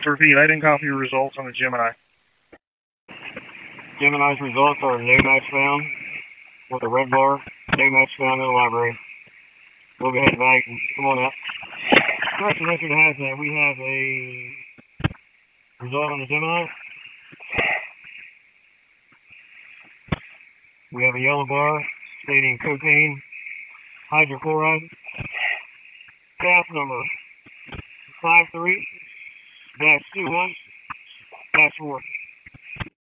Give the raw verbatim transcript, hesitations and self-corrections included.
to repeat, I didn't copy your results on the Gemini. Gemini's results are no match found with a red bar, no match found in the library. We'll go ahead and back and come on up. Correction record has that we have a result on the Gemini. We have a yellow bar stating cocaine hydrochloride. Pass number five three dash two one dash four.